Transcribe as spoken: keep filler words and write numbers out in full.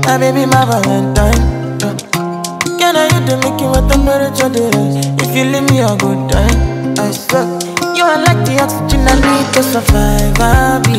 My baby, my Valentine. Can I hit the Mickey with temperature days? If you leave me a good time, I swear. You are like the oxygen I need to survive. I'll be